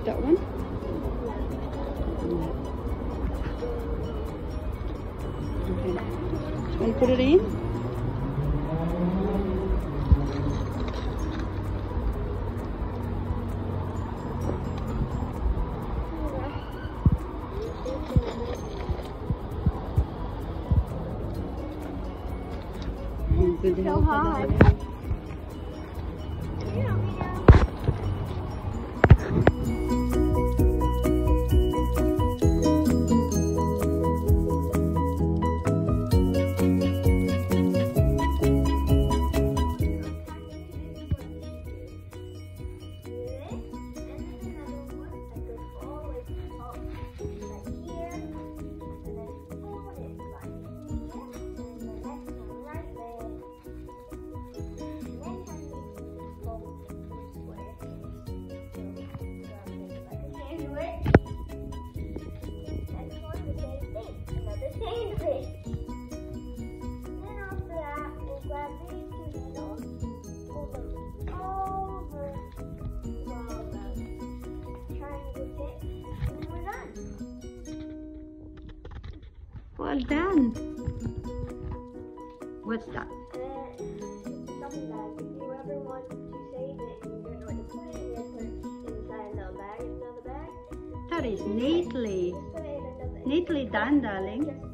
that one? Okay. And put it in. Good So hard. Well done. What's that? Something that if you ever want to save it and you don't know what to put it, you put it inside a little bag, another bag. That is neatly Put it in another done, darling.